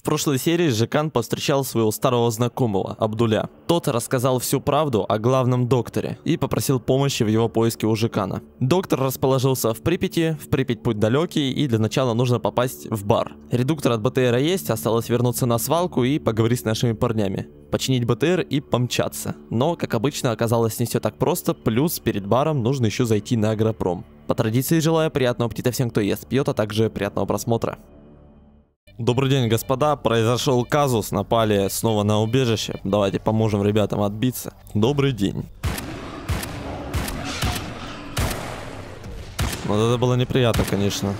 В прошлой серии Жекан повстречал своего старого знакомого, Абдуля. Тот рассказал всю правду о главном докторе и попросил помощи в его поиске у Жекана. Доктор расположился в Припяти, путь далекий, и для начала нужно попасть в бар. Редуктор от БТРа есть, осталось вернуться на свалку и поговорить с нашими парнями. Починить БТР и помчаться. Но, как обычно, оказалось не все так просто, плюс перед баром нужно еще зайти на Агропром. По традиции желаю приятного аппетита всем, кто ест, пьет, а также приятного просмотра. Добрый день, господа. Произошел казус, напали снова на убежище. Давайте поможем ребятам отбиться. Добрый день. Вот это было неприятно, конечно.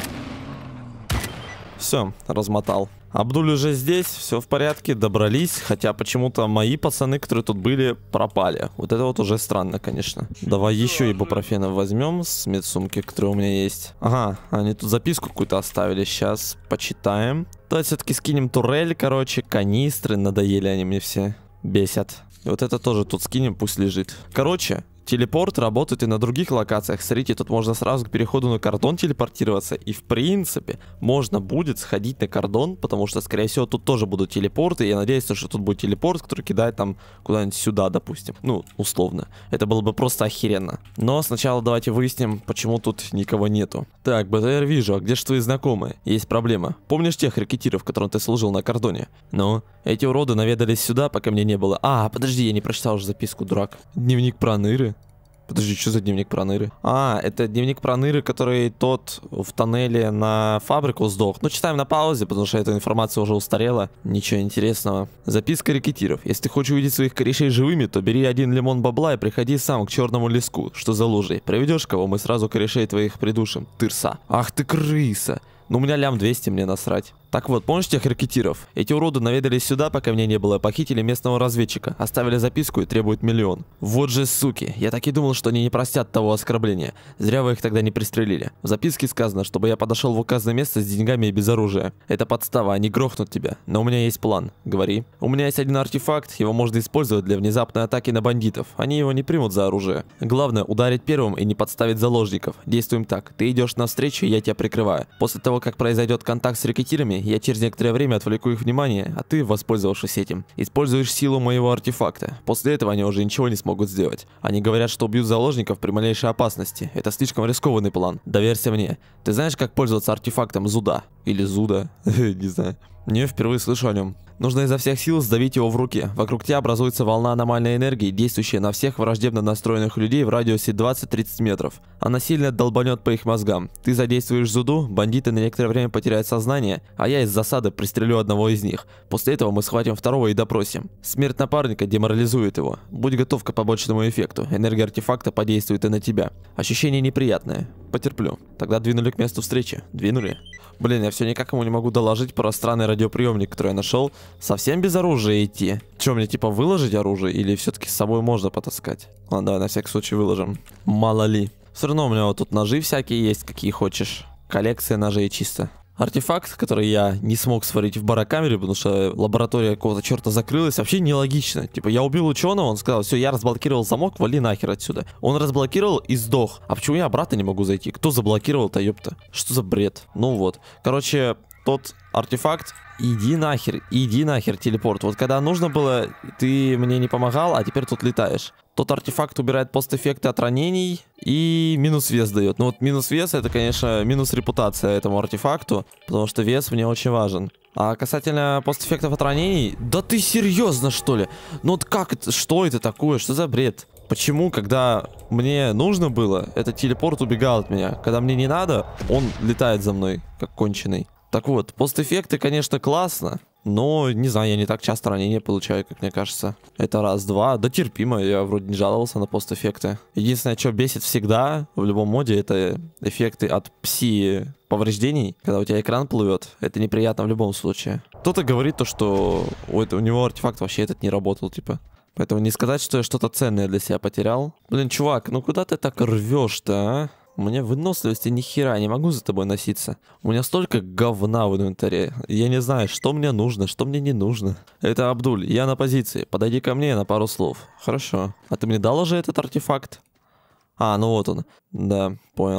Все, размотал. Абдуль уже здесь, все в порядке, добрались, хотя почему-то мои пацаны, которые тут были, пропали. Вот это вот уже странно, конечно. Давай еще ибупрофена возьмем с медсумки, которая у меня есть. Ага, они тут записку какую-то оставили, сейчас почитаем. Давайте все-таки скинем турель, короче, канистры, надоели они мне все, бесят. И вот это тоже тут скинем, пусть лежит. Короче... Телепорт работает и на других локациях. Смотрите, тут можно сразу к переходу на кордон телепортироваться. И в принципе, можно будет сходить на кордон, потому что, скорее всего, тут тоже будут телепорты. И я надеюсь, что тут будет телепорт, который кидает там куда-нибудь сюда, допустим. Ну, условно. Это было бы просто охеренно. Но сначала давайте выясним, почему тут никого нету. Так, БТР вижу, а где же твои знакомые? Есть проблема. Помнишь тех рекетиров, которым ты служил на кордоне? Ну, эти уроды наведались сюда, пока меня не было. А, подожди, я не прочитал уже записку, дурак. Дневник Проныры. Подожди, что за дневник Проныры? А, это дневник Проныры, который тот в тоннеле на фабрику сдох. Ну, читаем на паузе, потому что эта информация уже устарела. Ничего интересного. Записка рекетиров. Если ты хочешь увидеть своих корешей живыми, то бери 1 лимон бабла и приходи сам к черному леску, что за лужей. Приведешь кого, мы сразу корешей твоих придушим. Тырса. Ах ты крыса. Ну, у меня лям 200, мне насрать. Так вот, помнишь тех рекетиров? Эти уроды наведались сюда, пока меня не было, похитили местного разведчика, оставили записку и требуют 1 000 000. Вот же суки, я так и думал, что они не простят того оскорбления. Зря вы их тогда не пристрелили. В записке сказано, чтобы я подошел в указанное место с деньгами и без оружия. Это подстава, они грохнут тебя. Но у меня есть план. Говори. У меня есть один артефакт, его можно использовать для внезапной атаки на бандитов. Они его не примут за оружие. Главное, ударить первым и не подставить заложников. Действуем так. Ты идешь навстречу, и я тебя прикрываю. После того, как произойдет контакт с рекетирами, я через некоторое время отвлеку их внимание, а ты, воспользовавшись этим, используешь силу моего артефакта. После этого они уже ничего не смогут сделать. Они говорят, что убьют заложников при малейшей опасности. Это слишком рискованный план. Доверься мне. Ты знаешь, как пользоваться артефактом Зуда? Или Зуда? Не знаю. Не, впервые слышу о нем. Нужно изо всех сил сдавить его в руке. Вокруг тебя образуется волна аномальной энергии, действующая на всех враждебно настроенных людей в радиусе 20-30 метров. Она сильно долбанет по их мозгам. Ты задействуешь Зуду, бандиты на некоторое время потеряют сознание, а я из засады пристрелю одного из них. После этого мы схватим второго и допросим. Смерть напарника деморализует его. Будь готов к побочному эффекту. Энергия артефакта подействует и на тебя. Ощущение неприятное. Потерплю. Тогда двинули к месту встречи. Двинули. Блин, я все никак ему не могу доложить про странный радиоприемник, который я нашел. Совсем без оружия идти? Че, мне типа выложить оружие или все-таки с собой можно потаскать? Ладно, давай на всякий случай выложим. Мало ли. Все равно у меня вот тут ножи всякие есть, какие хочешь. Коллекция ножей чисто. Артефакт, который я не смог сварить в барокамере, потому что лаборатория какого-то черта закрылась, вообще нелогично. Типа, я убил ученого, он сказал, все, я разблокировал замок, вали нахер отсюда. Он разблокировал и сдох. А почему я обратно не могу зайти? Кто заблокировал-то, ёпта? Что за бред? Ну вот. Короче, тот артефакт, иди нахер, телепорт. Вот когда нужно было, ты мне не помогал, а теперь тут летаешь. Тот артефакт убирает постэффекты от ранений и минус вес дает. Ну вот минус вес, это, конечно, минус репутация этому артефакту, потому что вес мне очень важен. А касательно постэффектов от ранений, да ты серьезно, что ли? Ну вот как это, что это такое, что за бред? Почему, когда мне нужно было, этот телепорт убегал от меня? Когда мне не надо, он летает за мной, как конченый. Так вот, постэффекты, конечно, классно. Но, не знаю, я не так часто ранения получаю, как мне кажется. Это раз-два. Да терпимо, я вроде не жаловался на постэффекты. Единственное, что бесит всегда в любом моде, это эффекты от пси-повреждений. Когда у тебя экран плывет, это неприятно в любом случае. Кто-то говорит то, что у него артефакт вообще этот не работал, типа. Поэтому не сказать, что я что-то ценное для себя потерял. Блин, чувак, ну куда ты так рвешь-то, а? У меня выносливости ни хера, не могу за тобой носиться. У меня столько говна в инвентаре. Я не знаю, что мне нужно, что мне не нужно. Это Абдуль, я на позиции. Подойди ко мне на пару слов. Хорошо. А ты мне дал уже этот артефакт? А, ну вот он. Да, понял.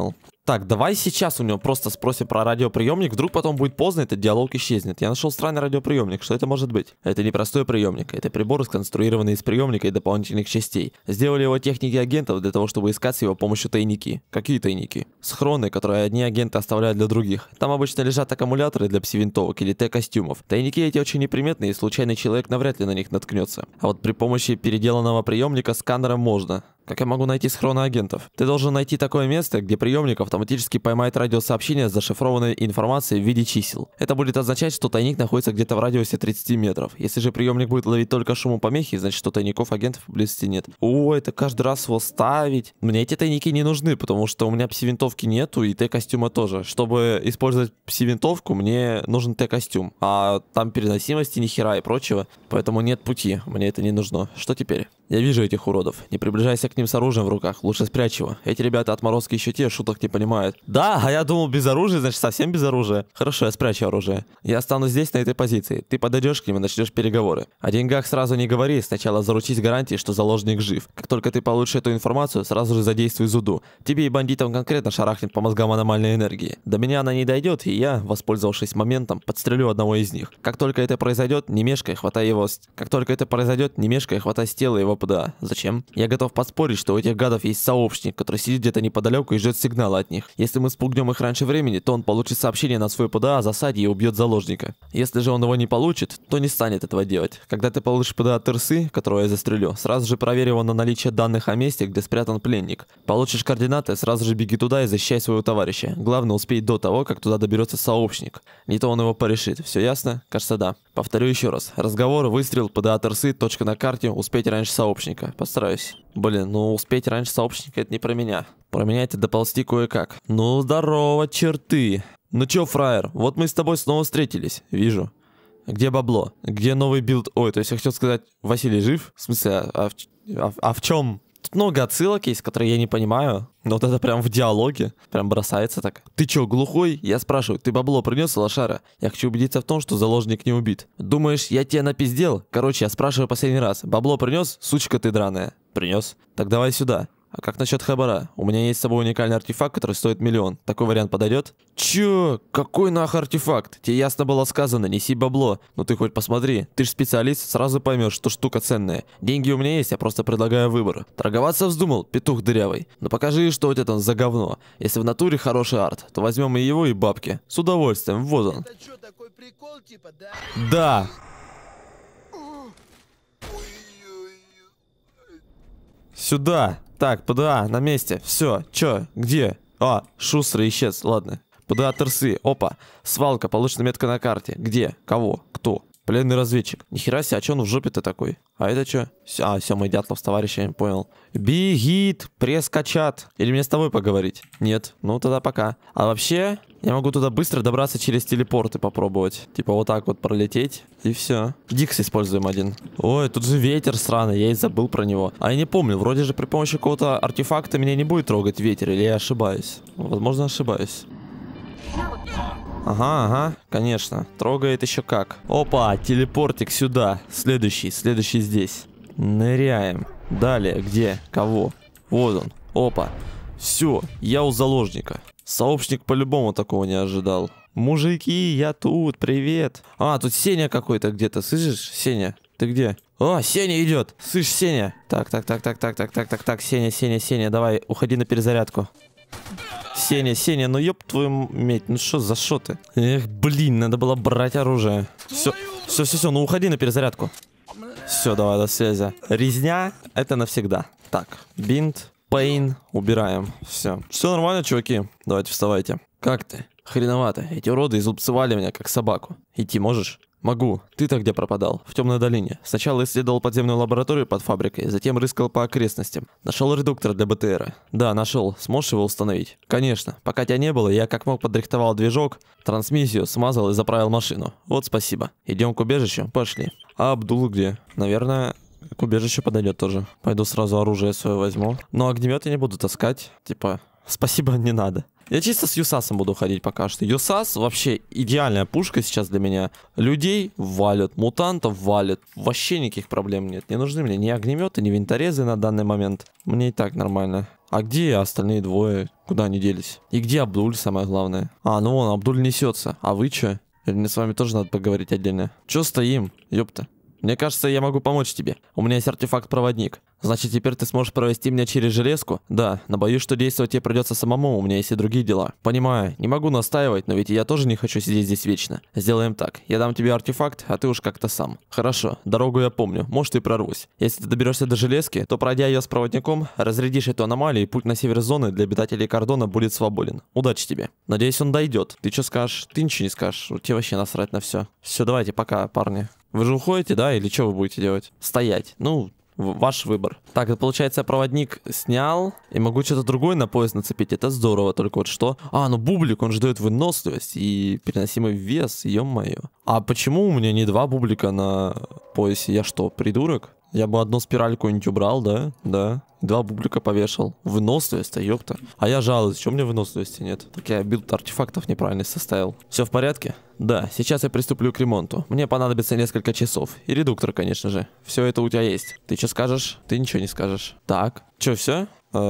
Так, давай сейчас у него просто спросим про радиоприемник. Вдруг потом будет поздно, этот диалог исчезнет. Я нашел странный радиоприемник. Что это может быть? Это не простой приемник. Это прибор, сконструированный из приемника и дополнительных частей. Сделали его техники агентов для того, чтобы искать с его помощью тайники. Какие тайники? Схроны, которые одни агенты оставляют для других. Там обычно лежат аккумуляторы для пси-винтовок или Т-костюмов. Тайники эти очень неприметные, и случайный человек навряд ли на них наткнется. А вот при помощи переделанного приемника сканера можно. Как я могу найти схроны агентов? Ты должен найти такое место, где приемник автоматически поймает радиосообщение с зашифрованной информацией в виде чисел. Это будет означать, что тайник находится где-то в радиусе 30 метров. Если же приемник будет ловить только шумопомехи, значит, что тайников агентов поблизости нет. О, это каждый раз его ставить. Мне эти тайники не нужны, потому что у меня пси-винтовки нету и Т-костюма тоже. Чтобы использовать пси-винтовку, мне нужен Т-костюм. А там переносимости ни хера и прочего. Поэтому нет пути, мне это не нужно. Что теперь? Я вижу этих уродов. Не приближайся к ним с оружием в руках. Лучше спрячь его. Эти ребята отморозки еще те, шуток не понимают. Да, а я думал без оружия, значит совсем без оружия. Хорошо, я спрячу оружие. Я останусь здесь, на этой позиции. Ты подойдешь к ним и начнешь переговоры. О деньгах сразу не говори. Сначала заручись гарантией, что заложник жив. Как только ты получишь эту информацию, сразу же задействуй Зуду. Тебе и бандитам конкретно шарахнет по мозгам аномальной энергии. До меня она не дойдет, и я, воспользовавшись моментом, подстрелю одного из них. Как только это произойдет, не мешкай, хватай его с тела его ПДА. Зачем? Я готов поспорить, что у этих гадов есть сообщник, который сидит где-то неподалеку и ждет сигнала от них. Если мы спугнем их раньше времени, то он получит сообщение на свой ПДА о засаде и убьет заложника. Если же он его не получит, то не станет этого делать. Когда ты получишь ПДА Терсы, которого я застрелю, сразу же проверь его на наличие данных о месте, где спрятан пленник. Получишь координаты, сразу же беги туда и защищай своего товарища. Главное успеть до того, как туда доберется сообщник. Не то он его порешит. Все ясно? Кажется, да. Повторю еще раз. Разговор, выстрел, ПДА Терсы, точка на карте, успеть раньше сообщника. Постараюсь. Блин, ну успеть раньше сообщника это не про меня. Про меня это доползти кое-как. Ну здорово, черты. Ну чё, фраер, вот мы с тобой снова встретились. Вижу. Где бабло? Где новый билд? Ой, то есть я хотел сказать, Василий жив? В смысле, в чем? Тут много отсылок есть, которые я не понимаю. Но вот это прям в диалоге. Прям бросается так. Ты чё, глухой? Я спрашиваю, ты бабло принес, лошара? Я хочу убедиться в том, что заложник не убит. Думаешь, я тебя напиздел? Короче, я спрашиваю последний раз. Бабло принес, сучка ты драная? Принес. Так давай сюда. А как насчет хабара? У меня есть с собой уникальный артефакт, который стоит 1 000 000. Такой вариант подойдет? Чё? Какой нах артефакт? Тебе ясно было сказано, неси бабло. Ну ты хоть посмотри, ты ж специалист, сразу поймешь, что штука ценная. Деньги у меня есть, я просто предлагаю выбор. Торговаться вздумал, петух дырявый. Ну покажи, что у тебя там за говно. Если в натуре хороший арт, то возьмем и его, и бабки. С удовольствием, вот он. Это что, такой прикол, типа, да? Да. Сюда. Так, ПДА, на месте. Все. Чё? Где? А, шустрый исчез. Ладно. ПДА Терсы. Опа. Свалка. Получена метка на карте. Где? Кого? Кто? Пленный разведчик. Нихера себе, а чё он в жопе-то такой? А это чё? А, Сёма Дятлов с товарищами, понял. Бегит, пресс-качат. Или мне с тобой поговорить? Нет. Ну тогда пока. А вообще, я могу туда быстро добраться через телепорт и попробовать. Типа вот так вот пролететь. И все. Дикс используем один. Ой, тут же ветер сраный, я и забыл про него. А я не помню, вроде же при помощи какого-то артефакта меня не будет трогать ветер, или я ошибаюсь? Возможно, ошибаюсь. Ага, конечно. Трогает еще как. Опа, телепортик сюда. Следующий здесь. Ныряем. Далее, где? Кого? Вот он. Опа. Все, я у заложника. Сообщник по-любому такого не ожидал. Мужики, я тут, привет. А, тут Сеня какой-то где-то, слышишь? Сеня, ты где? О, Сеня идет. Слышь, Сеня. Так, Сеня, давай, уходи на перезарядку. Сеня, ну ёб твою медь, ну что за шоты? Эх, блин, надо было брать оружие. Все, ну уходи на перезарядку. Все, давай, до связи. Резня, это навсегда. Так, бинт, пейн, убираем. Все нормально, чуваки. Давайте вставайте. Как ты? Хреновато. Эти уроды излупцевали меня, как собаку. Идти можешь? Могу. Ты-то где пропадал? В темной долине. Сначала исследовал подземную лабораторию под фабрикой, затем рыскал по окрестностям. Нашел редуктор для БТРа. Да, нашел. Сможешь его установить? Конечно. Пока тебя не было, я как мог подрихтовал движок, трансмиссию, смазал и заправил машину. Вот спасибо. Идем к убежищу? Пошли. А Абдул где? Наверное, к убежищу подойдет тоже. Пойду сразу оружие свое возьму. Но огнемет я не буду таскать. Типа, спасибо, не надо. Я чисто с Юсасом буду ходить пока что. Юсас вообще идеальная пушка сейчас для меня. Людей валят, мутантов валят. Вообще никаких проблем нет. Не нужны мне ни огнеметы, ни винторезы на данный момент. Мне и так нормально. А где остальные двое? Куда они делись? И где Абдуль, самое главное? А, ну вон, Абдуль несется. А вы чё? Или мне с вами тоже надо поговорить отдельно? Чё стоим? Ёпта. Мне кажется, я могу помочь тебе. У меня есть артефакт-проводник. Значит, теперь ты сможешь провести меня через железку? Да, но боюсь, что действовать тебе придется самому, у меня есть и другие дела. Понимаю, не могу настаивать, но ведь я тоже не хочу сидеть здесь вечно. Сделаем так, я дам тебе артефакт, а ты уж как-то сам. Хорошо, дорогу я помню, может и прорвусь. Если ты доберешься до железки, то пройдя ее с проводником, разрядишь эту аномалию, и путь на север зоны для обитателей кордона будет свободен. Удачи тебе. Надеюсь, он дойдет. Ты что скажешь? Ты ничего не скажешь. Тебе вообще насрать на все. Все, давайте, пока, парни. Вы же уходите, да? Или что вы будете делать? Стоять. Ну, ваш выбор. Так, это получается, я проводник снял и могу что-то другое на пояс нацепить. Это здорово, только вот что? А, ну бублик, он же дает выносливость и переносимый вес, ё-моё. А почему у меня не 2 бублика на поясе? Я что, придурок? Я бы одну спираль какую-нибудь убрал, да? Да. 2 бублика повешал. Выносливость-то, ёпта. А я жалуюсь, что у меня выносливости нет? Так я билд артефактов неправильно составил. Все в порядке? Да, сейчас я приступлю к ремонту. Мне понадобится несколько часов. И редуктор, конечно же. Все это у тебя есть. Ты что скажешь? Ты ничего не скажешь. Так. Че, все?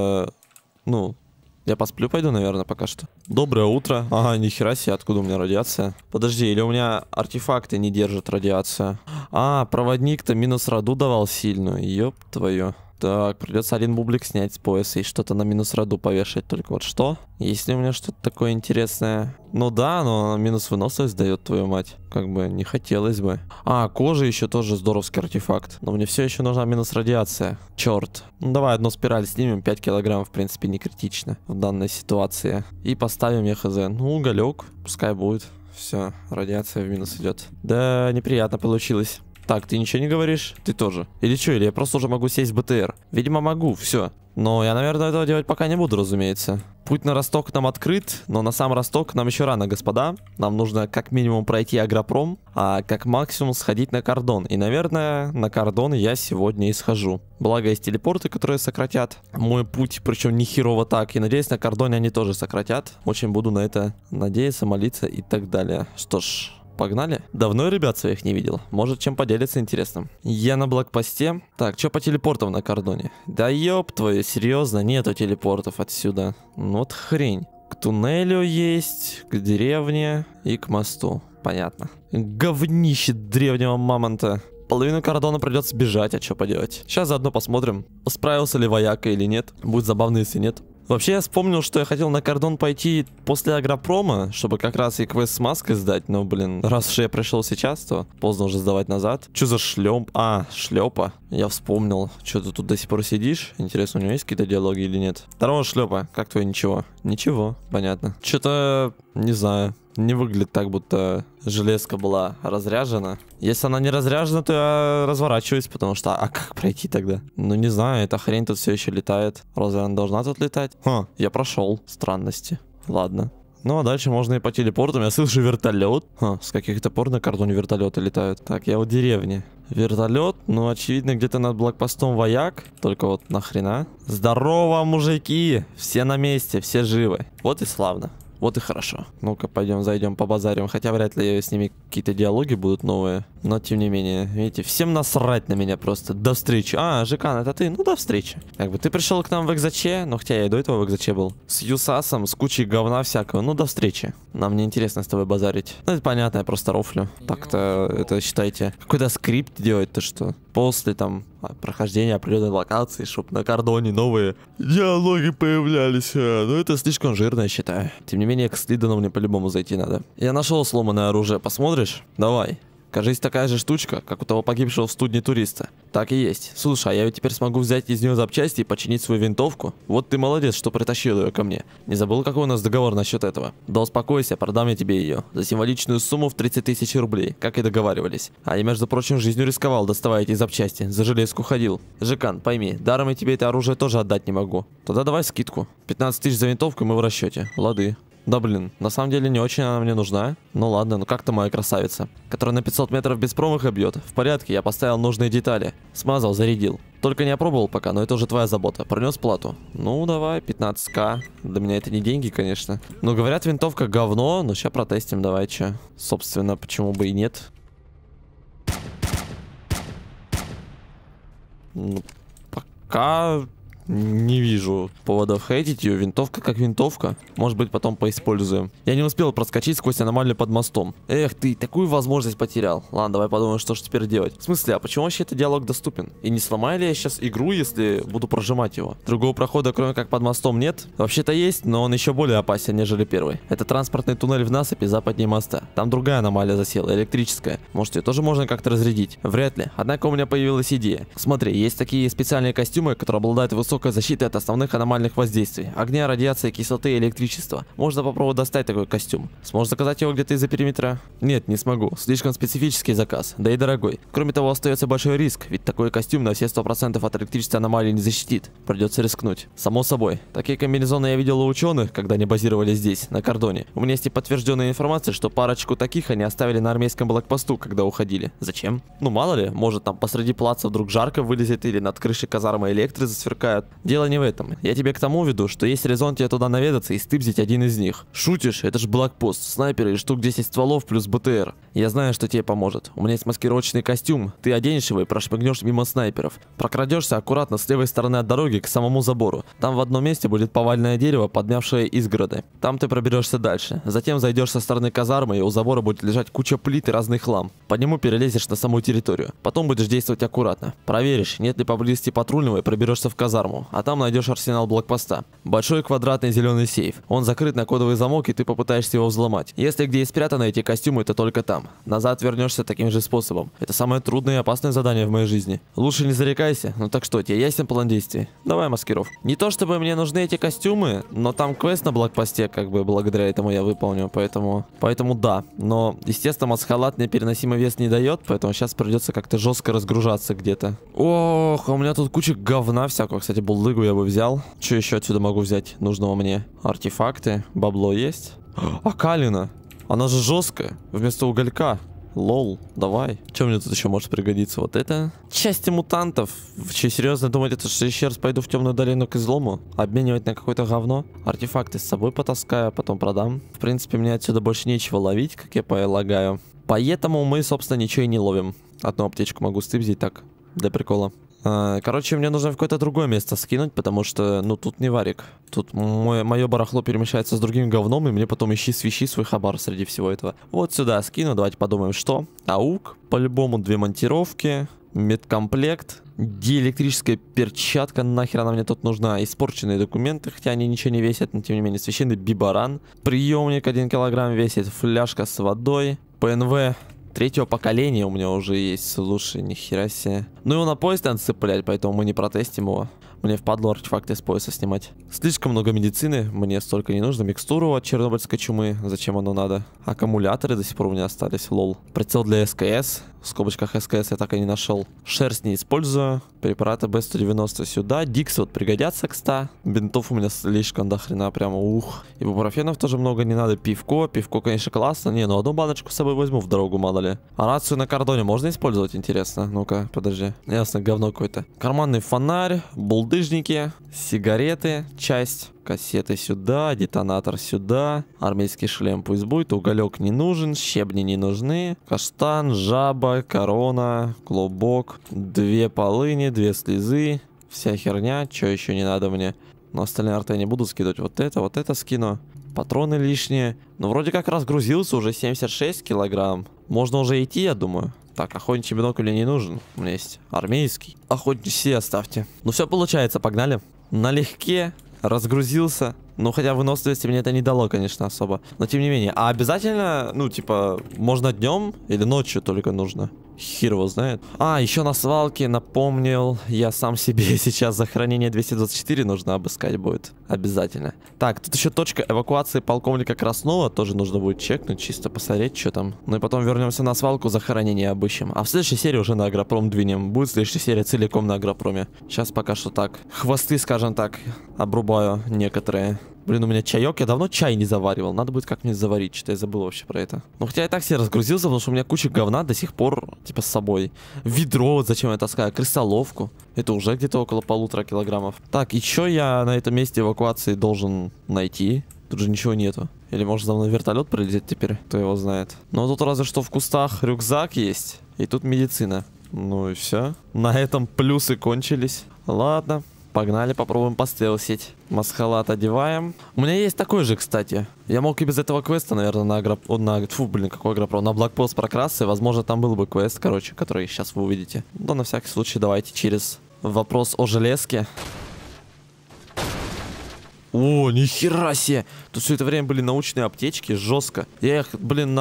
Ну, я посплю пойду, наверное, пока что. Доброе утро. Ага, нихера себе, откуда у меня радиация? Подожди, или у меня артефакты не держат радиацию? А, проводник-то минус раду давал сильную. Ёб твою. Так, придется один бублик снять с пояса и что-то на минус раду повешать. Только вот что? Есть ли у меня что-то такое интересное? Ну да, но минус выносливость дает, твою мать. Как бы не хотелось бы. А, кожа еще тоже здоровский артефакт. Но мне все еще нужна минус радиация. Черт. Ну давай одну спираль снимем. 5 килограмм, в принципе, не критично в данной ситуации. И поставим я хз. Ну, уголек. Пускай будет. Все, радиация в минус идет. Да, неприятно получилось. Так, ты ничего не говоришь? Ты тоже. Или что, или я просто уже могу сесть в БТР? Видимо, могу, все. Но я, наверное, этого делать пока не буду, разумеется. Путь на Росток нам открыт, но на сам Росток нам еще рано, господа. Нам нужно как минимум пройти агропром, а как максимум сходить на кордон. И, наверное, на кордон я сегодня и схожу. Благо есть телепорты, которые сократят мой путь, причем не херово так. И надеюсь, на кордоне они тоже сократят. Очень буду на это надеяться, молиться и так далее. Что ж... Погнали? Давно ребят своих не видел. Может, чем поделиться интересным. Я на блокпосте. Так, что по телепортам на кордоне? Да ёб твою, серьезно, нету телепортов отсюда. Ну вот хрень. К туннелю есть, к деревне и к мосту. Понятно. Говнище древнего мамонта. Половину кордона придется бежать, а что поделать? Сейчас заодно посмотрим, справился ли вояка или нет. Будет забавно, если нет. Вообще, я вспомнил, что я хотел на кордон пойти после агропрома, чтобы как раз и квест с маской сдать. Но, блин, раз уж я пришел сейчас, то поздно уже сдавать назад. Что за шлеп? А, шлепа. Я вспомнил. Что ты тут до сих пор сидишь? Интересно, у него есть какие-то диалоги или нет? Здорово, шлепа. Как твое ничего? Ничего, понятно. Что-то, не знаю. Не выглядит так, будто железка была разряжена. Если она не разряжена, то я разворачиваюсь, потому что... А как пройти тогда? Ну, не знаю, эта хрень тут все еще летает. Разве она должна тут летать? Ха, я прошел. Странности. Ладно. Ну, а дальше можно и по телепортам. Я слышу вертолет. Ха, с каких-то пор на кордоне вертолеты летают. Так, я у деревни. Вертолет, ну, очевидно, где-то над блокпостом вояк. Только вот нахрена. Здорово, мужики! Все на месте, все живы. Вот и славно. Вот и хорошо. Ну-ка, пойдем, зайдем, побазарим. Хотя вряд ли с ними какие-то диалоги будут новые. Но, тем не менее, видите, всем насрать на меня просто. До встречи. А, Жекан, это ты? Ну, до встречи. Как бы ты пришел к нам в экзаче, ну, хотя я и до этого в экзаче был. С Юсасом, с кучей говна всякого. Ну, до встречи. Нам не интересно с тобой базарить. Ну, это понятно, я просто рофлю. Так-то, это считайте, какой-то скрипт делать-то что? После, там, прохождения определенной локации, чтобы на кордоне новые диалоги появлялись. Ну, это слишком жирно, я считаю. Тем не менее, к Слидану мне по-любому зайти надо. Я нашел сломанное оружие, посмотришь? Давай. Кажись, такая же штучка, как у того погибшего в студне туриста. Так и есть. Слушай, а я ведь теперь смогу взять из нее запчасти и починить свою винтовку? Вот ты молодец, что притащил ее ко мне. Не забыл, какой у нас договор насчет этого? Да успокойся, продам я тебе ее. За символичную сумму в 30 тысяч рублей, как и договаривались. А я, между прочим, жизнью рисковал, доставая эти запчасти. За железку ходил. Жекан, пойми, даром я тебе это оружие тоже отдать не могу. Тогда давай скидку. 15 тысяч за винтовку, и мы в расчете. Лады. Да блин, на самом деле не очень она мне нужна. Ну ладно, ну как-то моя красавица, которая на 500 метров без промаха бьет. В порядке, я поставил нужные детали. Смазал, зарядил. Только не опробовал пока, но это уже твоя забота. Пронес плату. Ну давай, 15к. Для меня это не деньги, конечно. Ну говорят, винтовка говно, но сейчас протестим, давай, че. Собственно, почему бы и нет. Ну, пока Не вижу поводов хейтить ее. Винтовка как винтовка. Может быть, потом поиспользуем. Я не успел проскочить сквозь аномалию под мостом. Эх ты, такую возможность потерял. Ладно, давай подумаем, что же теперь делать. В смысле, а почему вообще этот диалог доступен? И не сломаю ли я сейчас игру, если буду прожимать его? Другого прохода, кроме как под мостом, нет? Вообще-то есть, но он еще более опасен, нежели первый. Это транспортный туннель в насыпи западнее моста. Там другая аномалия засела, электрическая. Может, ее тоже можно как-то разрядить? Вряд ли. Однако у меня появилась идея. Смотри, есть такие специальные костюмы, которые обладают высокой защитой от основных аномальных воздействий. Огня, радиации, кислоты и электричества. Можно попробовать достать такой костюм. Сможешь заказать его где-то из-за периметра? Нет, не смогу. Слишком специфический заказ. Да и дорогой. Кроме того, остается большой риск, ведь такой костюм на все 100% от электричества аномалии не защитит. Придется рискнуть. Само собой. Такие комбинезоны я видел у ученых, когда они базировались здесь, на кордоне. У меня есть и подтвержденная информация, что парочку таких они оставили на армейском блокпосту, когда уходили. Зачем? Ну мало ли, может там посреди плаца вдруг жарко вылезет или над крышей казармы электры засверкают. Дело не в этом. Я тебе к тому веду, что есть резон тебе туда наведаться и стыбзить один из них. Шутишь? Это же блокпост, снайперы и штук 10 стволов плюс БТР. Я знаю, что тебе поможет. У меня есть маскировочный костюм. Ты оденешь его и прошмыгнешь мимо снайперов. Прокрадешься аккуратно с левой стороны от дороги к самому забору. Там в одном месте будет поваленное дерево, подмявшее изгороды. Там ты проберешься дальше. Затем зайдешь со стороны казармы, и у забора будет лежать куча плит и разный хлам. По нему перелезешь на саму территорию. Потом будешь действовать аккуратно. Проверишь, нет ли поблизости патрульного, и проберешься в казарму. А там найдешь арсенал блокпоста. Большой квадратный зеленый сейф. Он закрыт на кодовый замок, и ты попытаешься его взломать. Если где и спрятаны эти костюмы, то только там. Назад вернешься таким же способом. Это самое трудное и опасное задание в моей жизни. Лучше не зарекайся. Ну так что, тебе ясен план действий? Давай маскировку. Не то чтобы мне нужны эти костюмы, но там квест на блокпосте, как бы благодаря этому я выполню. Поэтому да. Но, естественно, масхалат мне переносимый вес не дает, поэтому сейчас придется как-то жестко разгружаться где-то. Ох, а у меня тут куча говна всякого. Кстати, булдыгу я бы взял. Что еще отсюда могу взять нужного мне? Артефакты. Бабло есть? А Калина? Она же жесткая. Вместо уголька. Лол, давай. Что мне тут еще может пригодиться? Вот это. Части мутантов. Вы что, серьезно думаете, что еще раз пойду в темную долину к излому? Обменивать на какое-то говно? Артефакты с собой потаскаю, а потом продам. В принципе, мне отсюда больше нечего ловить, как я полагаю. Поэтому мы, собственно, ничего и не ловим. Одну аптечку могу стыбзить так, для прикола. Короче, мне нужно в какое-то другое место скинуть, потому что, ну, тут не варик. Тут мое барахло перемещается с другим говном, и мне потом ищи-свищи свой хабар среди всего этого. Вот сюда скину, давайте подумаем, что. Аук, по-любому 2 монтировки, медкомплект, диэлектрическая перчатка, нахер она мне тут нужна, испорченные документы, хотя они ничего не весят, но тем не менее, священный бибаран, приемник 1 килограмм весит, фляжка с водой, ПНВ. 3-го поколения у меня уже есть. Слушай, нихера себе. Ну его на поезд надо цеплять, поэтому мы не протестим его. Мне впадло артефакты с пояса снимать. Слишком много медицины, мне столько не нужно. Микстуру от чернобыльской чумы, зачем оно надо? Аккумуляторы до сих пор у меня остались, лол. Прицел для СКС, в скобочках СКС я так и не нашел. Шерсть не использую. Препараты Б-190 сюда. Диксы вот пригодятся к 100. Бинтов у меня слишком до хрена, прямо ух. Ибупрофенов тоже много не надо. Пивко, конечно классно. Не, ну одну баночку с собой возьму в дорогу, мало ли. А рацию на кордоне можно использовать, интересно? Ну-ка, подожди. Ясно, говно какое-то. Карманный фонарь, булдыжники, сигареты, часть. Кассеты сюда, детонатор сюда, армейский шлем пусть будет, уголек не нужен, щебни не нужны, каштан, жаба, корона, клубок, 2 полыни, 2 слезы, вся херня, что еще не надо мне. Но остальные арты я не буду скидывать, вот это скину. Патроны лишние, ну вроде как разгрузился, уже 76 килограмм, можно уже идти, я думаю. Так, охотничий бинокль не нужен, у меня есть армейский, охотничий оставьте. Ну все получается, погнали. Налегке. Разгрузился. Ну, хотя выносливости мне это не дало, конечно, особо. Но тем не менее. А обязательно, ну, типа, можно днем или ночью только нужно? Хер его знает. А, еще на свалке напомнил. Я сам себе сейчас за хранение 224 нужно обыскать будет. Обязательно. Так, тут еще точка эвакуации полковника Краснова. Тоже нужно будет чекнуть, чисто посмотреть, что там. Ну и потом вернемся на свалку, за хранение обыщем. А в следующей серии уже на агропром двинем. Будет следующая серия целиком на агропроме. Сейчас пока что так. Хвосты, скажем так, обрубаю некоторые. Блин, у меня чаек, я давно чай не заваривал. Надо будет как-нибудь заварить, что-то я забыл вообще про это. Ну, хотя я так себе разгрузился, потому что у меня куча говна до сих пор, типа, с собой. Ведро, вот зачем я таскаю, крысоловку. Это уже где-то около 1,5 килограммов. Так, и что я на этом месте эвакуации должен найти? Тут же ничего нету. Или может за мной вертолет прилетит теперь, кто его знает. Но тут разве что в кустах рюкзак есть. И тут медицина. Ну и все. На этом плюсы кончились. Ладно. Погнали, попробуем постелсить. Масхалат одеваем. У меня есть такой же, кстати. Я мог и без этого квеста, наверное, на блокпост прокрасться. Возможно, там был бы квест, короче, который сейчас вы увидите. Но на всякий случай давайте через вопрос о железке. О, нихера себе! Тут все это время были научные аптечки, жестко. Я их, блин,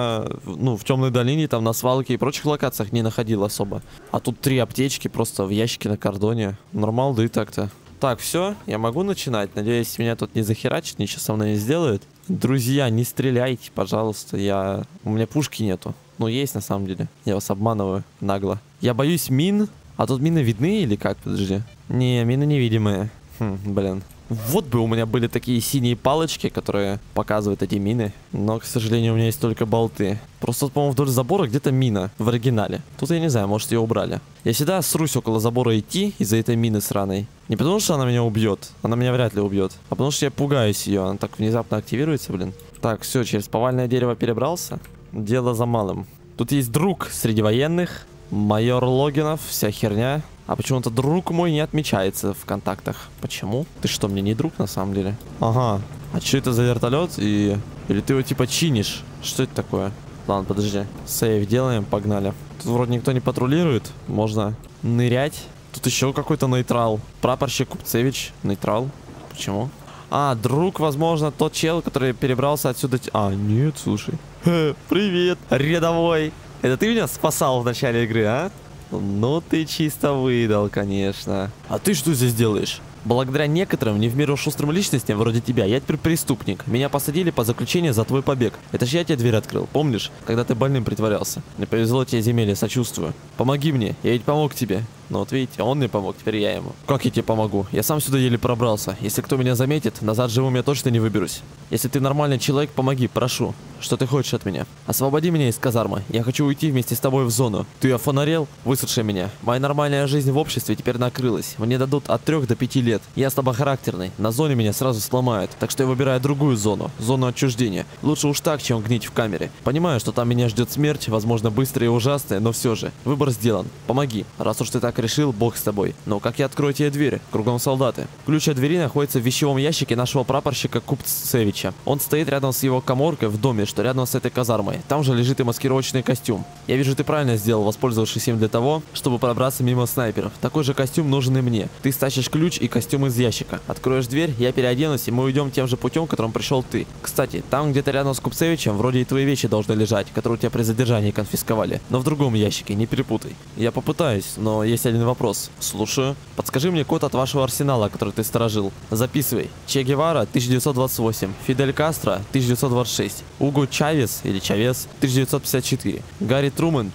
в темной долине, там на свалке и прочих локациях не находил особо. А тут 3 аптечки просто в ящике на кордоне. Нормал, да и так-то. Так, все, я могу начинать. Надеюсь, меня тут не захерачит, ничего со мной не сделают. Друзья, не стреляйте, пожалуйста. У меня пушки нету. Ну, есть на самом деле. Я вас обманываю нагло. Я боюсь мин. А тут мины видны или как? Подожди. Не, мины невидимые. Блин. Вот бы у меня были такие синие палочки, которые показывают эти мины. Но, к сожалению, у меня есть только болты. Просто, по-моему, вдоль забора где-то мина в оригинале. Тут я не знаю, может, ее убрали. Я всегда срусь около забора идти из-за этой мины сраной. Не потому, что она меня убьет. Она меня вряд ли убьет. А потому, что я пугаюсь ее. Она так внезапно активируется, блин. Так, все, через повальное дерево перебрался. Дело за малым. Тут есть друг среди военных. Майор Логинов, вся херня. А почему-то друг мой не отмечается в контактах. Почему? Ты что, мне не друг на самом деле? Ага. А что это за вертолет? Или ты его типа чинишь? Что это такое? Ладно, подожди. Сейв делаем, погнали. Тут вроде никто не патрулирует. Можно нырять. Тут еще какой-то нейтрал. Прапорщик Купцевич. Нейтрал. Почему? А, друг, возможно, тот чел, который перебрался отсюда. А, нет, слушай. Привет, рядовой. Это ты меня спасал в начале игры, а? Ну ты чисто выдал, конечно. А ты что здесь делаешь? Благодаря некоторым не в меру шустрым личностям вроде тебя, я теперь преступник. Меня посадили по заключению за твой побег. Это же я тебе дверь открыл, помнишь? Когда ты больным притворялся. Не повезло тебе, земелье, сочувствую. Помоги мне, я ведь помог тебе. Но вот видите, он мне помог, теперь я ему. Как я тебе помогу? Я сам сюда еле пробрался. Если кто меня заметит, назад живым я точно не выберусь. Если ты нормальный человек, помоги, прошу. Что ты хочешь от меня? Освободи меня из казармы. Я хочу уйти вместе с тобой в зону. Ты офонарел? Выслушай меня. Моя нормальная жизнь в обществе теперь накрылась. Мне дадут от 3 до 5 лет. Я слабохарактерный. На зоне меня сразу сломают. Так что я выбираю другую зону. Зону отчуждения. Лучше уж так, чем гнить в камере. Понимаю, что там меня ждет смерть, возможно, быстрая и ужасная, но все же. Выбор сделан. Помоги. Раз уж ты так решил, бог с тобой. Но как я открою тебе дверь? Кругом солдаты. Ключ от двери находится в вещевом ящике нашего прапорщика Купцевича. Он стоит рядом с его каморкой в доме, что рядом с этой казармой. Там же лежит и маскировочный костюм. Я вижу, ты правильно сделал, воспользовавшись им для того, чтобы пробраться мимо снайперов. Такой же костюм нужен и мне. Ты стащишь ключ и костюм из ящика. Откроешь дверь, я переоденусь, и мы уйдем тем же путем, которым пришел ты. Кстати, там где-то рядом с Купцевичем вроде и твои вещи должны лежать, которые у тебя при задержании конфисковали. Но в другом ящике, не перепутай. Я попытаюсь, но есть один вопрос. Слушаю. Подскажи мне код от вашего арсенала, который ты сторожил. Записывай. Че Гевара 1928, Фидель Кастро 1926, Уго Чавес или Чавес 1954, Гарри Трумэн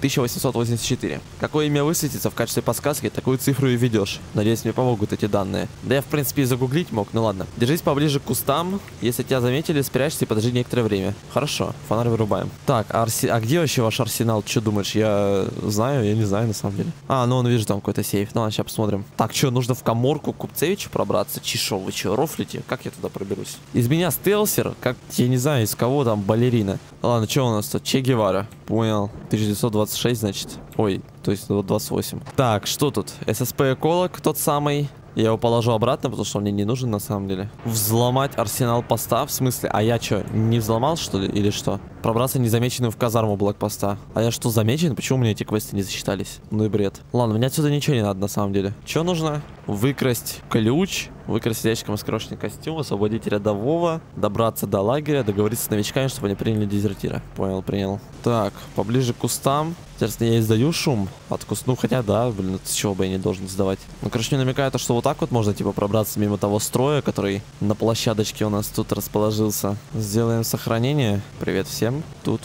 1884. Какое имя высветится в качестве подсказки, такую цифру и ведешь. Надеюсь, мне помогут эти данные. Да я в принципе и загуглить мог, ну ладно. Держись поближе к кустам. Если тебя заметили, спрячься и подожди некоторое время. Хорошо, фонарь вырубаем. Так, а где вообще ваш арсенал? Что думаешь? Я знаю, я не знаю на самом деле. А, ну он вижу там какой-то сейф. Ну ладно, сейчас посмотрим. Так, что, нужно в каморку Купцевича пробраться? Чешо, вы что, рофлите? Как я туда проберусь? Из меня стелсер? Как, я не знаю, из кого там балерина. Ладно, что у нас тут? Че Гевара. Понял. 1926, значит. Ой, то есть 28. Так, что тут? ССП эколог тот самый. Я его положу обратно, потому что он мне не нужен на самом деле. Взломать арсенал поста? В смысле? А я что, не взломал, что ли? Или что? Пробраться незамеченным в казарму блокпоста. А я что, замечен? Почему у меня эти квесты не засчитались? Ну и бред. Ладно, мне отсюда ничего не надо на самом деле. Что нужно? Выкрасть ключ. Выкрасть ящиком маскировочный костюм. Освободить рядового. Добраться до лагеря. Договориться с новичками, чтобы они приняли дезертира. Понял, принял. Так, поближе к кустам. Интересно, я издаю шум от куст. Ну, хотя, да, блин, с чего бы я не должен издавать. Ну, короче, мне намекает, что вот так вот можно, типа, пробраться мимо того строя, который на площадочке у нас тут расположился. Сделаем сохранение. Привет всем.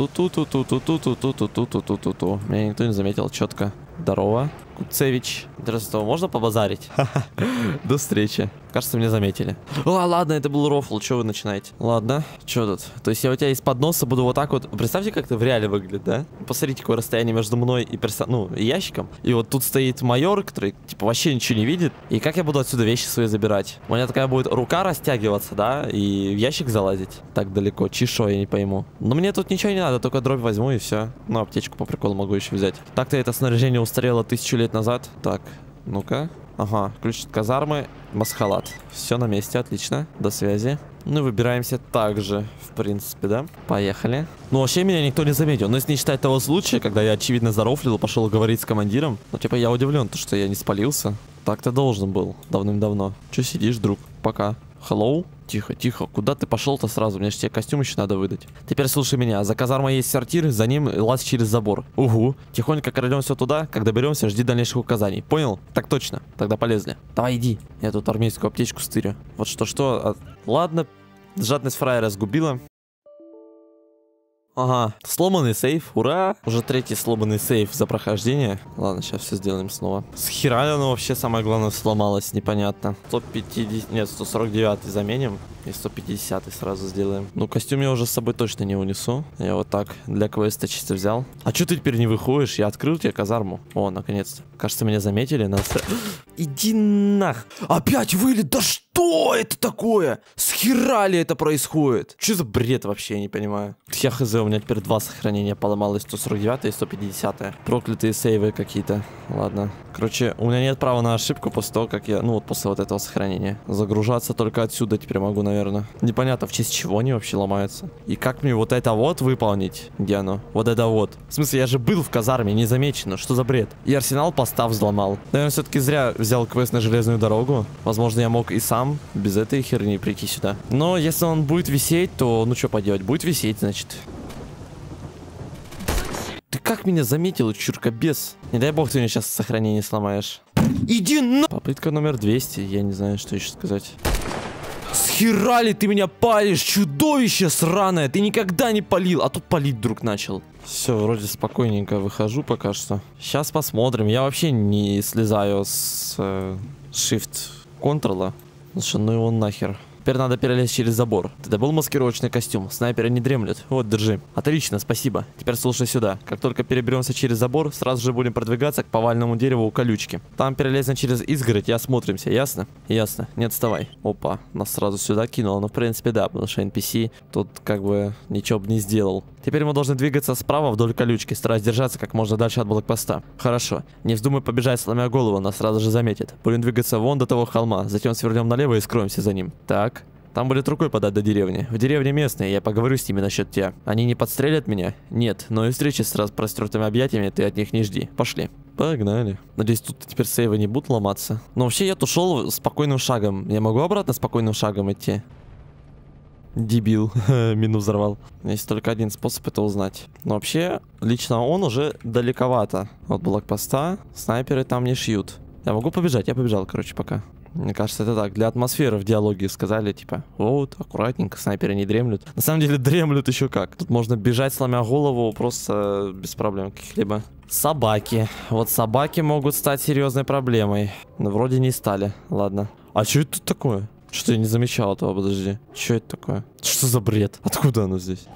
Ту-ту-ту-ту-ту-ту-ту-ту-ту-ту-ту-ту-ту. Меня никто не заметил, четко. Здорово. Куцевич. Интересно, можно побазарить? До встречи. Кажется, меня заметили. А, ладно, это был рофл. Что вы начинаете? Ладно, что тут? То есть я у тебя из-под носа буду вот так вот... Представьте, как это в реале выглядит, да? Посмотрите, какое расстояние между мной и ящиком. И вот тут стоит майор, который, типа, вообще ничего не видит. И как я буду отсюда вещи свои забирать? У меня такая будет рука растягиваться, да? И в ящик залазить так далеко. Чешо, я не пойму. Но мне тут ничего не надо, только дробь возьму и все. Ну, аптечку по приколу могу еще взять. Так-то это снаряжение устарело 1000 лет назад. Так, ну-ка. Ага, ключ от казармы, масхалат. Все на месте, отлично. До связи. Ну и выбираемся также, в принципе, да? Поехали. Ну, вообще меня никто не заметил. Но если не считать того случая, когда я, очевидно, зарофлил, пошел говорить с командиром. Ну, типа, я удивлен, то, что я не спалился. Так-то должен был давным-давно. Че сидишь, друг? Пока. Hello? Тихо, тихо. Куда ты пошел-то сразу? Мне же тебе костюм еще надо выдать. Теперь слушай меня. За казармой есть сортир, за ним лазь через забор. Угу. Тихонько крадемся туда. Когда доберемся, жди дальнейших указаний. Понял? Так точно. Тогда полезли. Давай иди. Я тут армейскую аптечку стырю. Вот что-что. Ладно. Жадность фраера сгубила. Ага, сломанный сейф, ура! Уже третий сломанный сейф за прохождение. Ладно, сейчас все сделаем снова. С хера оно вообще, самое главное, сломалось, непонятно. 150, нет, 149 заменим. И 150 сразу сделаем. Ну, костюм я уже с собой точно не унесу. Я вот так для квеста чисто взял. А что ты теперь не выходишь? Я открыл тебе казарму. О, наконец-то. Кажется, меня заметили. Иди нах. Опять вылет. Да что это такое? С хера ли это происходит? Что за бред вообще, я не понимаю. Я хз, у меня теперь два сохранения поломалось. 149 и 150. Проклятые сейвы какие-то. Ладно. Короче, у меня нет права на ошибку после того, как я... Ну, вот после вот этого сохранения. Загружаться только отсюда теперь могу, наверное. Непонятно, в честь чего они вообще ломаются. И как мне вот это вот выполнить? Где оно? Вот это вот. В смысле, я же был в казарме, незамеченно. Что за бред? И арсенал поста взломал. Наверное, все-таки зря взял квест на железную дорогу. Возможно, я мог и сам без этой херни прийти сюда. Но если он будет висеть, то... Ну, что поделать? Будет висеть, значит. Ты как меня заметил, чуркобес? Не дай бог ты мне сейчас сохранение сломаешь. Иди на... Попытка номер 200. Я не знаю, что еще сказать. С хера ли ты меня палишь, чудовище сраное? Ты никогда не палил, а тут палить вдруг начал. Все, вроде спокойненько выхожу пока что. Сейчас посмотрим. Я вообще не слезаю с Shift-контрола. Ну его нахер. Теперь надо перелезть через забор. Ты добыл маскировочный костюм. Снайперы не дремлют. Вот, держи. Отлично, спасибо. Теперь слушай сюда. Как только переберемся через забор, сразу же будем продвигаться к повальному дереву у колючки. Там перелезем через изгородь и осмотримся, ясно? Ясно. Не отставай. Опа, нас сразу сюда кинуло. Ну, в принципе, да, потому что NPC тут как бы ничего бы не сделал. Теперь мы должны двигаться справа вдоль колючки, стараясь держаться как можно дальше от блокпоста. Хорошо. Не вздумай побежать, сломя голову, нас сразу же заметят. Будем двигаться вон до того холма, затем свернем налево и скроемся за ним. Так. Там будет рукой подать до деревни. В деревне местные, я поговорю с ними насчет тебя. Они не подстрелят меня? Нет, но и встречи с распростертыми объятиями ты от них не жди. Пошли. Погнали. Надеюсь, тут теперь сейвы не будут ломаться. Но вообще я тут шел спокойным шагом. Я могу обратно спокойным шагом идти? Дебил. Мину взорвал. Есть только один способ это узнать. Но вообще, лично он уже далековато от блокпоста. Снайперы там не шьют. Я могу побежать? Я побежал, короче, пока. Мне кажется, это так, для атмосферы в диалоге сказали, типа, вот, аккуратненько, снайперы не дремлют. На самом деле дремлют еще как. Тут можно бежать, сломя голову, просто без проблем каких-либо. Собаки. Вот собаки могут стать серьезной проблемой. Но вроде не стали, ладно. А что это тут такое? Что-то я не замечал этого, подожди. Что это такое? Что за бред? Откуда оно здесь?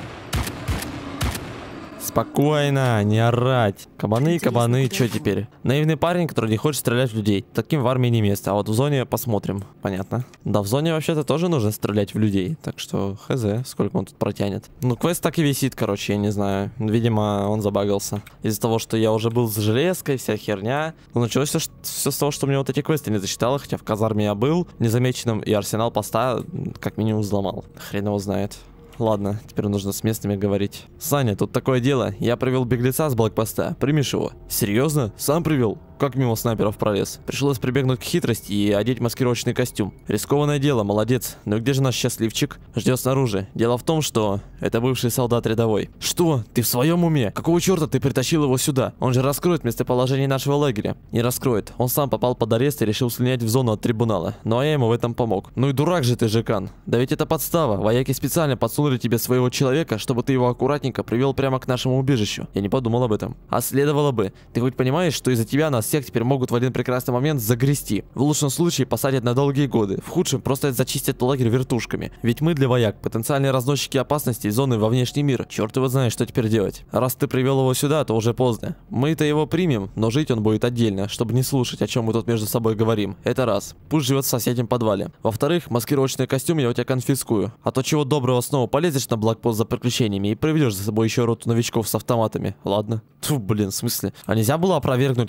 Спокойно, не орать. Кабаны, кабаны, что теперь? Наивный парень, который не хочет стрелять в людей. Таким в армии не место, а вот в зоне посмотрим. Понятно. Да, в зоне вообще-то тоже нужно стрелять в людей. Так что, хз, сколько он тут протянет. Ну, квест так и висит, короче, я не знаю. Видимо, он забагался. Из-за того, что я уже был с железкой, вся херня. Но началось все с того, что мне вот эти квесты не засчитало, хотя в казарме я был незамеченным, и арсенал поста как минимум взломал. Хрен его знает. Ладно, теперь нужно с местными говорить. Саня, тут такое дело. Я привел беглеца с блокпоста. Примешь его. Серьезно? Сам привел? Как мимо снайперов пролез? Пришлось прибегнуть к хитрости и одеть маскировочный костюм. Рискованное дело, молодец. Но где же наш счастливчик? Ждет снаружи. Дело в том, что это бывший солдат рядовой. Что? Ты в своем уме? Какого черта ты притащил его сюда? Он же раскроет местоположение нашего лагеря. Не раскроет. Он сам попал под арест и решил слинять в зону от трибунала. Ну а я ему в этом помог. Ну и дурак же ты, Жекан. Да ведь это подстава. Вояки специально подсунули тебе своего человека, чтобы ты его аккуратненько привел прямо к нашему убежищу. Я не подумал об этом. А следовало бы. Ты хоть понимаешь, что из-за тебя нас всех теперь могут в один прекрасный момент загрести? В лучшем случае посадят на долгие годы. В худшем просто зачистят лагерь вертушками. Ведь мы для вояк потенциальные разносчики опасности из зоны во внешний мир. Черт его знает, что теперь делать. Раз ты привел его сюда, то уже поздно. Мы-то его примем, но жить он будет отдельно, чтобы не слушать, о чем мы тут между собой говорим. Это раз. Пусть живет в соседнем подвале. Во-вторых, маскировочный костюм я у тебя конфискую. А то чего доброго снова полезешь на блокпост за приключениями и приведешь за собой еще роту новичков с автоматами. Ладно. Фу, блин, в смысле? А нельзя было опровергнуть эти слова,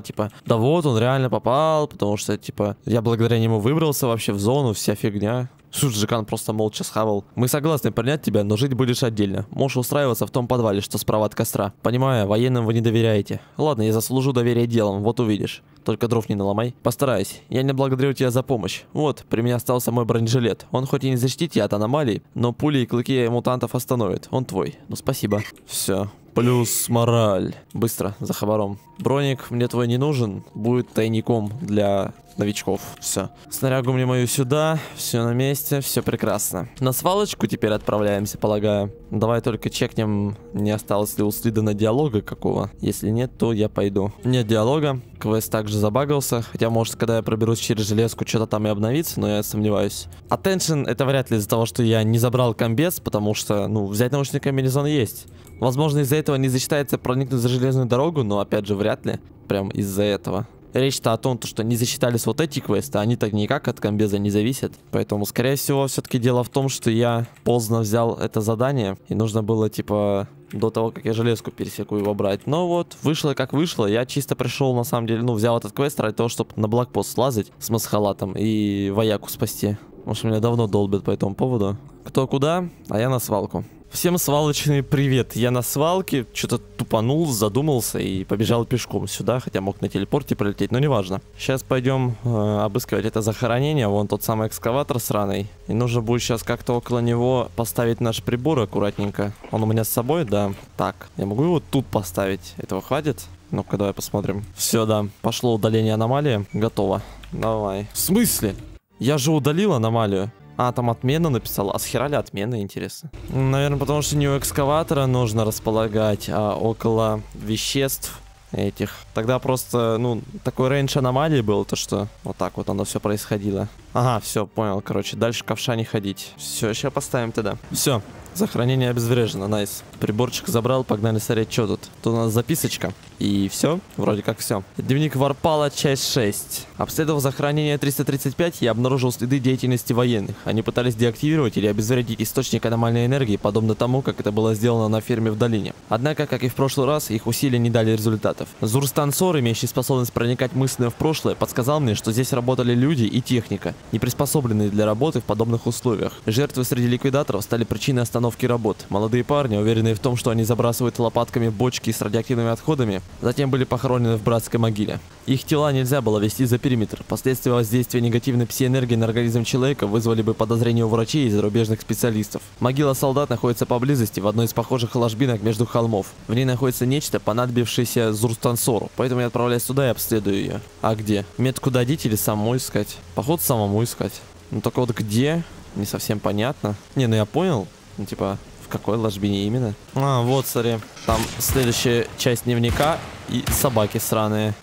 типа, да вот он реально попал, потому что, типа, я благодаря нему выбрался вообще в зону, вся фигня. Суджикан просто молча схавал. Мы согласны принять тебя, но жить будешь отдельно. Можешь устраиваться в том подвале, что справа от костра. Понимаю, военным вы не доверяете. Ладно, я заслужу доверие делом, вот увидишь. Только дров не наломай. Постараюсь. Я не благодарю тебя за помощь. Вот, при мне остался мой бронежилет. Он хоть и не защитит тебя от аномалий, но пули и клыки мутантов остановит. Он твой. Ну спасибо. Все. Плюс мораль. Быстро, за хабаром. Броник мне твой не нужен. Будет тайником для новичков. Все. Снарягу мне мою сюда. Все на месте. Все прекрасно. На свалочку теперь отправляемся, полагаю. Давай только чекнем, не осталось ли у Слидана диалога какого. Если нет, то я пойду. Нет диалога. Квест также забагался. Хотя, может, когда я проберусь через железку, что-то там и обновится, но я сомневаюсь. Attention это вряд ли из-за того, что я не забрал комбез, потому что, ну, взять научный комбинезон есть. Возможно, из-за этого не засчитается проникнуть за железную дорогу, но, опять же, вряд ли. Прям из-за этого. Речь-то о том, что не засчитались вот эти квесты, они так никак от комбеза не зависят. Поэтому, скорее всего, все-таки дело в том, что я поздно взял это задание. И нужно было, типа, до того, как я железку пересеку, его брать. Но вот, вышло как вышло. Я чисто пришел, на самом деле, ну, взял этот квест ради того, чтобы на блокпост слазать с масхалатом и вояку спасти. Может, меня давно долбят по этому поводу. Кто куда, а я на свалку. Всем свалочный привет, я на свалке, что-то тупанул, задумался и побежал пешком сюда, хотя мог на телепорте пролететь, но неважно. Сейчас пойдем обыскивать это захоронение, вон тот самый экскаватор сраный. И нужно будет сейчас как-то около него поставить наш прибор аккуратненько. Он у меня с собой, да. Так, я могу его тут поставить, этого хватит? Ну-ка, давай посмотрим. Все, да, пошло удаление аномалии, готово. Давай. В смысле? Я же удалил аномалию. А, там отмена написала. А с хера ли отмена, интересно? Наверное, потому что не у экскаватора нужно располагать, а около веществ этих. Тогда просто, ну, такой рейндж аномалии был, то что вот так вот оно все происходило. Ага, все, понял, короче, дальше ковша не ходить. Все, сейчас поставим тогда. Все. Захоронение обезврежено, найс. Приборчик забрал, погнали смотреть, что тут. Тут у нас записочка. И все, вроде как все. Дневник Варпала, часть 6. Обследовав захоронение 335, я обнаружил следы деятельности военных. Они пытались деактивировать или обезвредить источник аномальной энергии, подобно тому, как это было сделано на ферме в долине. Однако, как и в прошлый раз, их усилия не дали результатов. Зурстансор, имеющий способность проникать мысленно в прошлое, подсказал мне, что здесь работали люди и техника, не приспособленные для работы в подобных условиях. Жертвы среди ликвидаторов стали причиной остановки работ. Молодые парни, уверенные в том, что они забрасывают лопатками бочки с радиоактивными отходами, затем были похоронены в братской могиле. Их тела нельзя было вести за периметр. Последствия воздействия негативной пси-энергии на организм человека вызвали бы подозрения у врачей и зарубежных специалистов. Могила солдат находится поблизости, в одной из похожих ложбинок между холмов. В ней находится нечто, понадобившееся Зурстансору, поэтому я отправляюсь туда и обследую ее. А где? Метку дадить или самому искать? Походу самому искать. Ну только вот где? Не совсем понятно. Не, ну я понял. Ну типа, в какой ложбине именно? А, вот, смотри. Там следующая часть дневника и собаки сраные.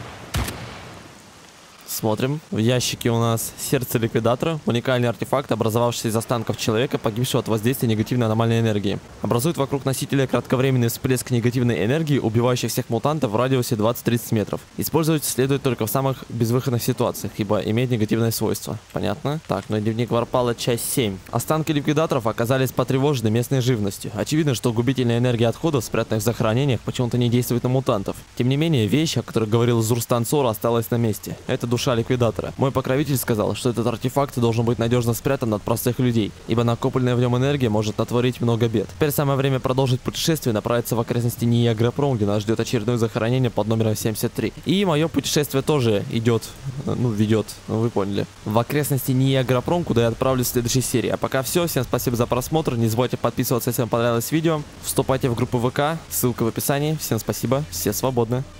Смотрим. В ящике у нас сердце ликвидатора. Уникальный артефакт, образовавшийся из останков человека, погибшего от воздействия негативной аномальной энергии. Образует вокруг носителя кратковременный всплеск негативной энергии, убивающий всех мутантов в радиусе 20-30 метров. Использовать следует только в самых безвыходных ситуациях, ибо имеет негативное свойство. Понятно? Так, ну и дневник Варпала, часть 7. Останки ликвидаторов оказались потревожены местной живностью. Очевидно, что губительная энергия отходов, спрятанных в захоронениях, почему-то не действует на мутантов. Тем не менее, вещь, о которой говорил Зурстансор, осталась на месте. Это душа ликвидатора. Мой покровитель сказал, что этот артефакт должен быть надежно спрятан от простых людей, ибо накопленная в нем энергия может натворить много бед. Теперь самое время продолжить путешествие и направиться в окрестности Ниаграпром, где нас ждет очередное захоронение под номером 73. И мое путешествие тоже идет, ведет, вы поняли, в окрестности Ниаграпром, куда я отправлюсь в следующей серии. А пока все, всем спасибо за просмотр, не забывайте подписываться, если вам понравилось видео, вступайте в группу ВК, ссылка в описании, всем спасибо, все свободны.